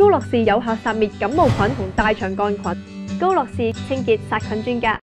高樂士有效殺滅感冒菌同大腸桿菌。高樂士清潔殺菌專家。